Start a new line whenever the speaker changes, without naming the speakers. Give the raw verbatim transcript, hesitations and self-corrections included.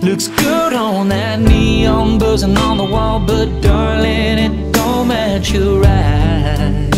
Looks good on that neon buzzing on the wall, but darling, it don't match your eyes.